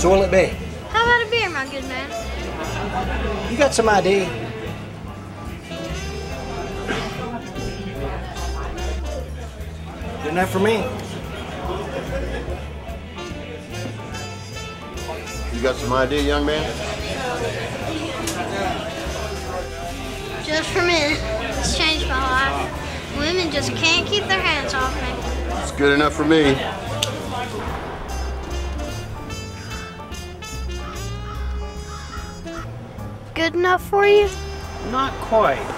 So what'll it be? How about a beer, my good man? You got some ID? Good enough for me. You got some ID, young man? Just for me. It's changed my life. Women just can't keep their hands off me. It's good enough for me. Good enough for you? Not quite.